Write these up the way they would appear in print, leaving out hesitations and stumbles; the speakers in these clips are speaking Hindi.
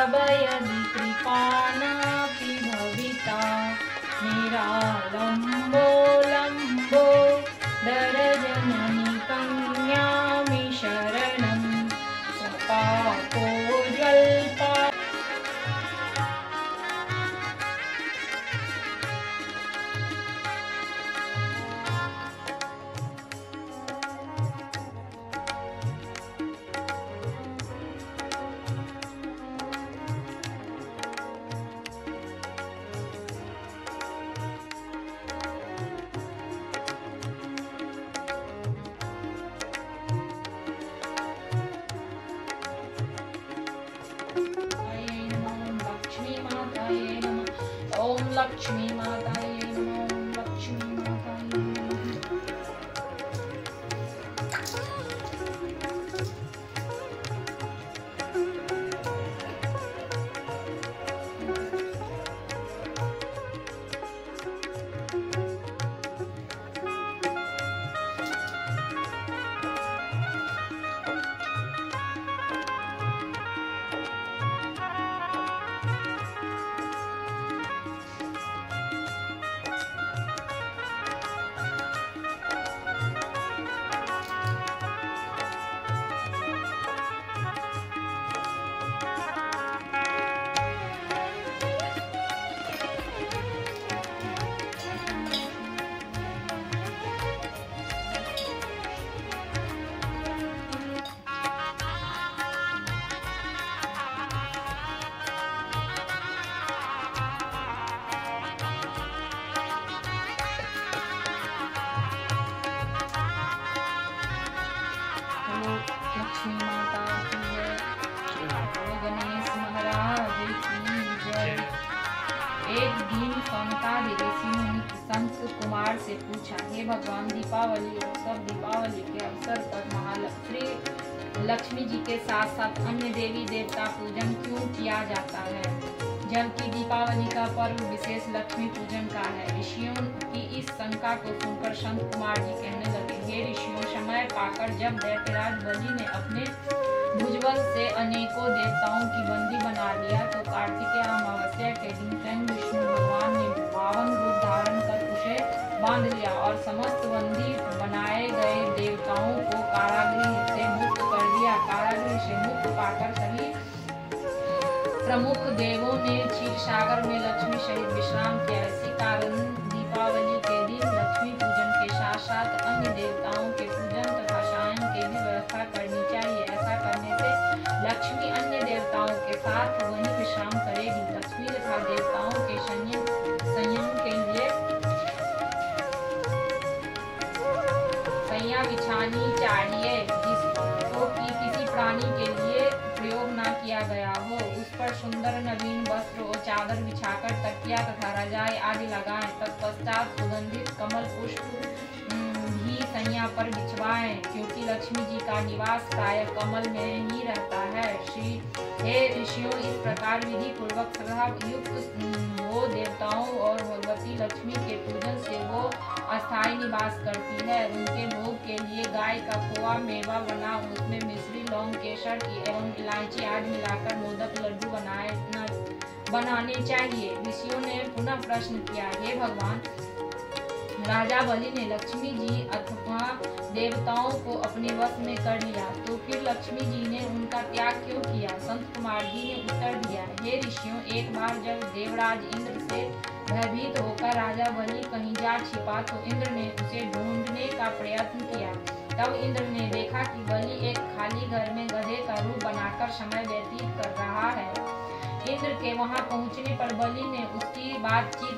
तब यदि कृपानापि भविता निरालम्बो लम्बो दरजननी कन्यामि शरणं सपाको ज्वल्पा। ओम लक्ष्मी माताये नमः। ओम लक्ष्मी माताये नमः। लक्ष्मी माता की जय। श्री गणेश महाराज की जय। एक दिन सौनकादि ऋषि ने संत कुमार से पूछा, हे भगवान, दीपावली उत्सव दीपावली के अवसर पर महालक्ष्मी लक्ष्मी जी के साथ साथ अन्य देवी देवता पूजन क्यों किया जाता है, जबकि दीपावली का पर्व विशेष लक्ष्मी पूजन का है। ऋषियों की इस शंका को सुनकर संत कुमार जी कहने लगे, हे ऋषियों, समय पाकर जब दैत्यराज बलि ने अपने भुजबल से अनेकों देवताओं की बंदी बना लिया, तो कार्तिकेय अमावस्या के दिन स्वयं विष्णु भगवान ने 52 रूप धारण कर उसे बांध लिया और समस्त बंदी बनाए गए देवताओं को कारागृह से मुक्त कर दिया। कारागृह से मुक्त पाकर सभी प्रमुख देवों ने क्षीर सागर में लक्ष्मी सहित विश्राम किया। इसी कारण दीपावली के दिन लक्ष्मी पूजन के साथ साथ अन्य देवताओं के पूजन तथा शयन की भी व्यवस्था करनी चाहिए। ऐसा करने से लक्ष्मी अन्य देवताओं के साथ वहीं विश्राम करेगी। लक्ष्मी तथा देवताओं के संयम के लिए सैया बिछानी चाहिए, जिसको कि किसी प्राणी के लिए प्रयोग न किया गया हो। उस पर सुंदर नवीन वस्त्र और चादर बिछाकर तकिया तथा रजाई आदि लगाएं। तत्पश्चात सुगंधित कमल पुष्प भी सैया पर बिछवाएं, क्योंकि लक्ष्मी जी का निवास प्राय कमल में ही रहता है। हे ऋषियों, इस प्रकार विधि पूर्वक श्रद्धा युक्त वो देवताओं और भगवती लक्ष्मी के पूजन से वो अस्थायी निवास करती है। उनके भोग के लिए गाय का खोआ मेवा बना, उसमें मिश्री, लौंग, केसर की एवं इलायची आदि मिलाकर मोदक लड्डू बनाने चाहिए। ऋषियों ने पुनः प्रश्न किया, हे भगवान, राजा बलि ने लक्ष्मी जी अथवा देवताओं को अपने वश में कर लिया, तो फिर लक्ष्मी जी ने उनका त्याग क्यों किया? संत कुमार जी ने उत्तर दिया, हे ऋषियों, एक बार जब देवराज इंद्र से भयभीत होकर राजा बलि कहीं जा छिपा, तो इंद्र ने उसे ढूंढने का प्रयत्न किया। तब इंद्र ने देखा कि बलि एक खाली घर में गधे का रूप बनाकर समय व्यतीत कर रहा है। इंद्र के वहां पहुंचने पर बलि ने उसकी बातचीत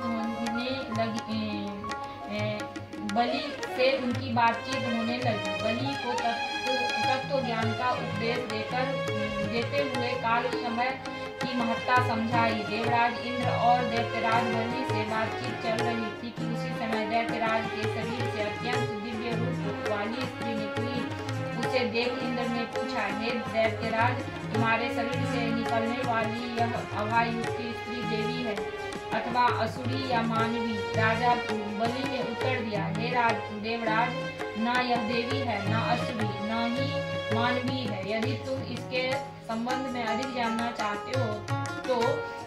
बलि से उनकी बातचीत होने लगी। बलि को तत्व ज्ञान का उपदेश देते हुए काल समय की महत्ता समझाई। देवराज इंद्र और दैत्यराज बलि से बातचीत चल रही थी कि उसी समय दैत्यराज के शरीर से अत्यंत दिव्य रूप वाली स्त्री निकली। उसे देख इंद्र ने पूछा, हे दैत्यराज, तुम्हारे शरीर से निकलने वाली यह अभायुक्त स्त्री देवी है अथवा असुरी या मानवी? राजा बलि ने उत्तर दिया, हे देवराज, न यह देवी है, न असुरी, न ही मानवीय है। यदि तुम इसके संबंध में अधिक जानना चाहते हो तो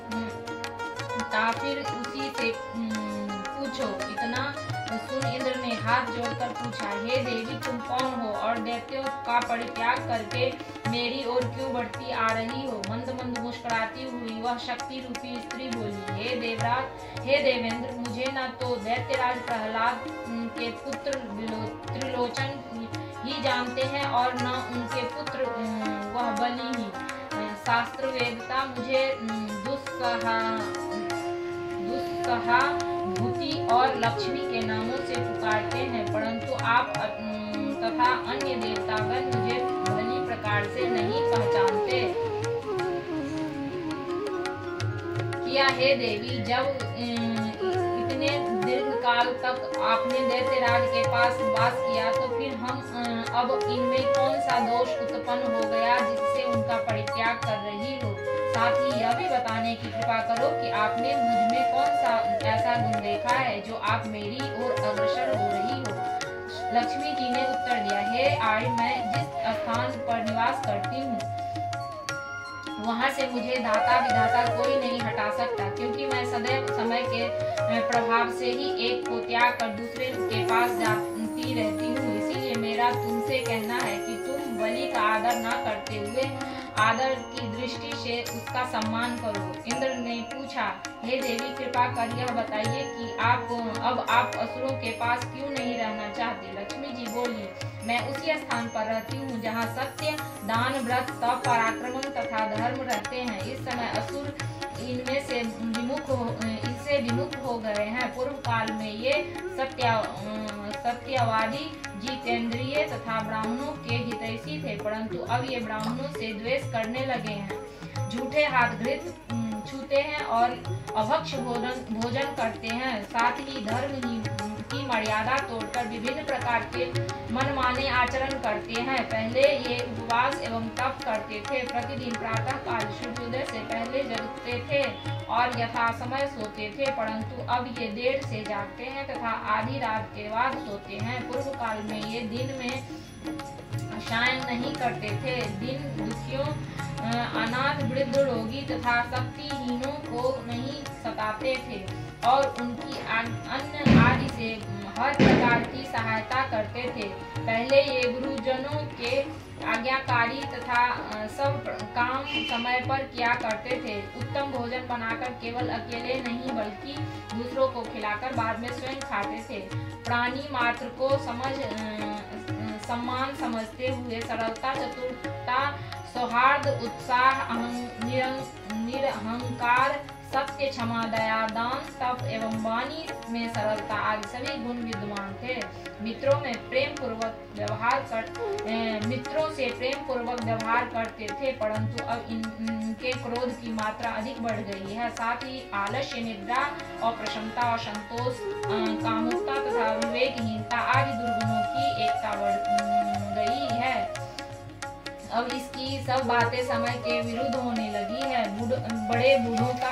फिर उसी से पूछो। इतना सुन इंद्र ने हाथ जोड़कर पूछा, हे देवी, तुम कौन हो और दैत्यों का परित्याग करके मेरी ओर क्यों बढ़ती आ रही हो? मंद मंद मुस्कुराती हुई वह शक्ति रूपी स्त्री बोली, हे देवराज, हे देवेंद्र, मुझे न तो दैत्यराज प्रहलाद के पुत्र त्रिलोचन ही जानते हैं और न उनके पुत्र वह बलि ही। शास्त्र वेदता मुझे दुस्सहाभूति और लक्ष्मी के नामों से पुकारते हैं, परंतु आप तथा अन्य देवतागण मुझे भली प्रकार से नहीं पहचानते। किया हे देवी, जब इतने दीर्घ काल तक आपने दैत्यराज के पास वास किया तो फिर हम अब इनमें कौन सा दोष उत्पन्न हो गया जिससे उनका परित्याग कर रही हो? साथ ही यह भी बताने की कृपा करो कि आपने मुझ में कौन सा ऐसा गुण देखा है जो आप मेरी ओर अग्रसर हो रही हो? लक्ष्मी जी ने उत्तर दिया, हे आर्य, मैं जिस स्थान पर निवास करती हूँ वहाँ से मुझे दाता विधाता कोई नहीं हटा सकता, क्योंकि मैं सदैव समय के प्रभाव से ही एक को त्याग कर दूसरे के पास जाती रहती हूँ। इसीलिए मेरा तुमसे कहना है कि तुम बलि का आदर न करते हुए आदर की दृष्टि से उसका सम्मान करो। इंद्र ने पूछा, हे देवी, कृपा कर यह बताइए कि अब आप असुरों के पास क्यों नहीं रहना चाहते? लक्ष्मी जी बोली, मैं उसी स्थान पर रहती हूँ जहाँ सत्य, दान, व्रत, तप, पराक्रम तथा धर्म रहते हैं। इस समय असुर इनमें से विमुख हो गए हैं। पूर्व काल में ये सत्यवादी, जितेंद्रिय तथा ब्राह्मणों के हितैषी थे, परंतु अब ये ब्राह्मणों से द्वेष करने लगे हैं। झूठे हाथ घृत छूते हैं और अभक्ष भोजन करते हैं। साथ ही धर्म की मर्यादा तोड़कर विभिन्न प्रकार के मनमाने आचरण करते हैं। पहले ये उपवास एवं तप करते थे, प्रतिदिन प्रातः काल सूर्योदय से पहले जगते थे और यथा समय सोते थे, परंतु अब ये देर से जागते हैं तथा आधी रात के बाद सोते हैं। पूर्व काल में ये दिन में शयन नहीं करते थे। दिन दुखियों, अनाथ, वृद्ध, रोगी तथा शक्तिहीनों को नहीं सताते थे और उनकी अन्न आदि से हर प्रकार की सहायता करते थे। पहले ये गुरुजनों के आज्ञाकारी तथा सब काम समय पर किया करते थे। उत्तम भोजन बनाकर केवल अकेले नहीं बल्कि दूसरों को खिलाकर बाद में स्वयं खाते थे। प्राणी मात्र को सम्मान समझते हुए सरलता, चतुरता, सौहार्द, उत्साह, निरहंकार, सत्य, क्षमा, दया, दान, तप एवं वाणी में सरलता आदि सभी गुण विद्यमान थे। मित्रों से प्रेम पूर्वक व्यवहार करते थे, परंतु अब इनके क्रोध की मात्रा अधिक बढ़ गई है। साथ ही आलस्य, निद्रा, अप्रसन्नता, असंतोष, कामुकता तथा विवेकहीनता आदि दुर्गुणों की एकता बढ़ गई है। अब इसकी सब बातें समय के विरुद्ध होने लगी है। बड़े बूढ़ों का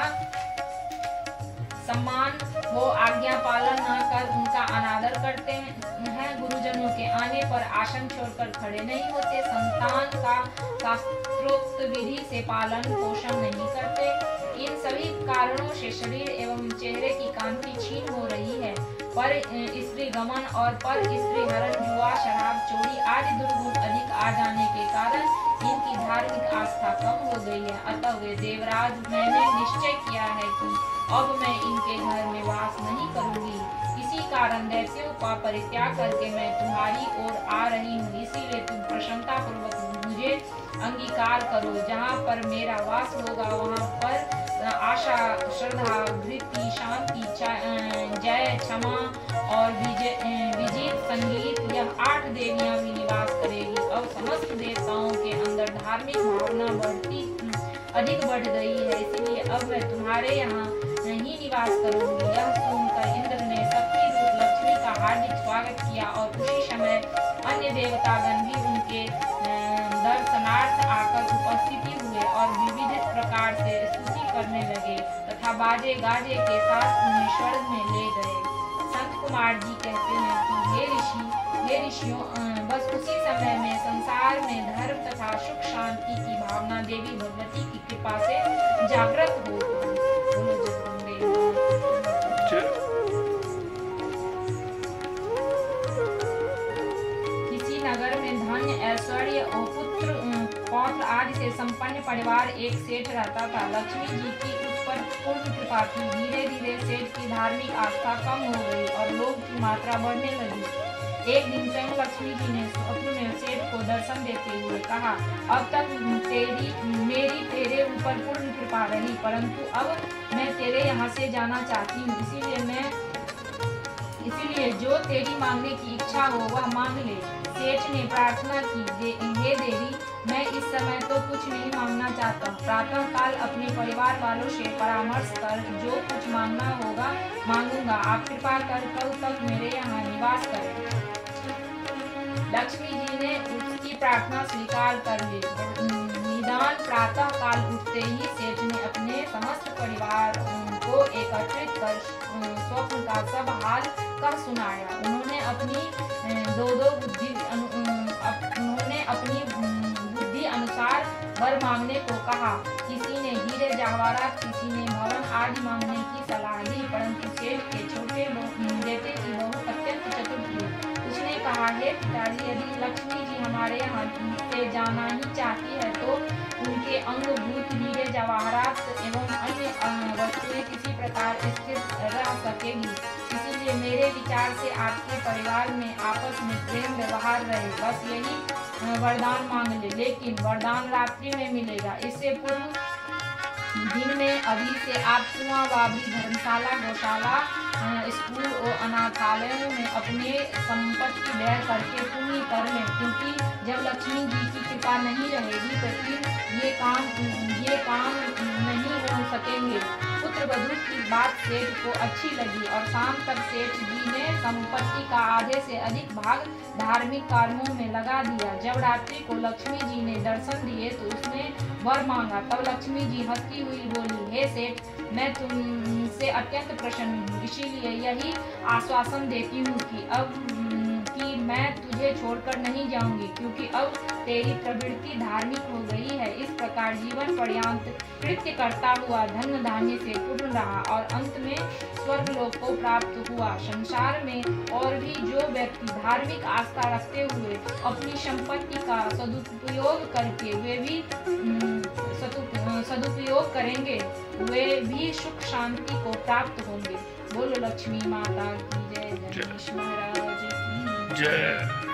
सम्मान वो आज्ञा पालन न कर उनका अनादर करते हैं। गुरुजनों के आने पर आसन छोड़कर खड़े नहीं होते। संतान का शास्त्रोक्त विधि से पालन पोषण नहीं करते। इन सभी कारणों से शरीर एवं चेहरे की कांति क्षीण हो रही है। पर स्त्री गमन और पर स्त्री हरण, जुआ, शराब, चोरी आदि दुर्गुण अधिक आ जाने के कारण इनकी धार्मिक आस्था कम हो गई है। अतः वे देवराज, मैंने निश्चय किया है कि अब मैं इनके घर में वास नहीं करूंगी। इसी कारण दैत्यों का परित्याग करके मैं तुम्हारी ओर आ रही हूँ। इसीलिए तुम प्रसन्नता पूर्वक मुझे अंगीकार करो। जहाँ पर मेरा वास होगा वहाँ पर आशा, श्रद्धा, धृति, शांति, जय, क्षमा और विजित, संगीत, यह 8 देवियां भी निवास करेगी। अब समस्त देवताओं के अंदर धार्मिक भावना अधिक बढ़ गई है, इसलिए अब मैं तुम्हारे यहाँ नहीं निवास करूंगी। यह सुनकर इंद्र ने शक्ति रूप लक्ष्मी का हार्दिक स्वागत किया और उसी समय अन्य देवतागण भी उनके दर्शनार्थ आकर उपस्थित हुए और विविध प्रकार से स्तुति करने लगे तथा बाजे गाजे के साथ उन्हें स्वर्ग में ले गए। संत कुमार जी कहते हैं कि हे ऋषि, हे ऋषियों, बस उसी समय में संसार में धर्म तथा सुख शांति की भावना देवी भगवती की कृपा से जागृत हो किसी नगर में धन, ऐश्वर्य और पुत्र पौत्र आदि से संपन्न परिवार एक सेठ रहता था। लक्ष्मी जी की उस पर पूर्ण कृपा थी। धीरे धीरे सेठ की धार्मिक आस्था कम हो गई और लोभ की मात्रा बढ़ने लगी। एक दिन स्वयं लक्ष्मी जी ने स्वप्न में सेठ को दर्शन देते हुए कहा, अब तक मेरी तेरे ऊपर पूर्ण कृपा रही, परंतु अब मैं तेरे यहाँ से जाना चाहती हूँ, इसीलिए जो तेरी मांगने की इच्छा हो वह मांग ले। सेठ ने प्रार्थना की, हे देवी, मैं इस समय तो कुछ नहीं मांगना चाहता। प्रातः काल अपने परिवार वालों से परामर्श कर जो कुछ मांगना होगा मांगूंगा। आप कृपा कर कल तक मेरे यहाँ निवास करें। लक्ष्मी जी ने उसकी प्रार्थना स्वीकार कर ली। निदान प्रातः काल उठते ही सेठ ने अपने समस्त परिवार को एकत्रित कर स्वप्न का सब हाल कह सुनाया। उन्होंने अपनी बुद्धि अनुसार वर मांगने को कहा। किसी ने हीरे जवाहरात, किसी ने भवन आदि मांगने की सलाह दी, परंतु सेठ के छोटे बेटे की बहू अत्यंत चतुर थी। उसने कहा, हे पिताजी, यदि लक्ष्मी जी हमारे यहाँ से जाना ही चाहती है तो उनके अंगभूत हीरे जवाहरात एवं अन्य वस्तुएं किसी प्रकार स्थिर रह सकेगी। इसीलिए मेरे विचार से आपके परिवार में आपस में प्रेम व्यवहार रहे। बस यही वरदान मांग ले, लेकिन वरदान रात्रि में मिलेगा। इससे पूर्व दिन में अभी से आप कुआं, बावड़ी, धर्मशाला, गौशाला, स्कूल और अनाथालयों में अपने संपत्ति व्यय करके पुण्य कर लें, क्योंकि जब लक्ष्मी जी की कृपा नहीं रहेगी तो फिर ये काम नहीं हो सकेंगे। पुत्र वधू की बात सेठ को अच्छी लगी और शाम तक सेठ जी ने संपत्ति का आधे से अधिक भाग धार्मिक कार्यों में लगा दिया। जब रात्रि को लक्ष्मी जी ने दर्शन दिए तो उसने वर मांगा। तब लक्ष्मी जी हंसती हुई बोली, हे सेठ, मैं तुमसे अत्यंत प्रसन्न हूँ, इसीलिए यही आश्वासन देती हूँ कि मैं तुझे छोड़कर नहीं जाऊंगी, क्योंकि अब तेरी प्रवृत्ति धार्मिक हो गई है। इस प्रकार जीवन पर्यंत कृत्य करता हुआ धन धान्य से पूर्ण रहा और अंत में स्वर्गलोक को प्राप्त हुआ। संसार में और भी जो व्यक्ति धार्मिक आस्था रखते हुए अपनी संपत्ति का सदुपयोग करेंगे वे भी सुख शांति को प्राप्त होंगे। बोलो लक्ष्मी माता की जय। गणेश महाराज की जय।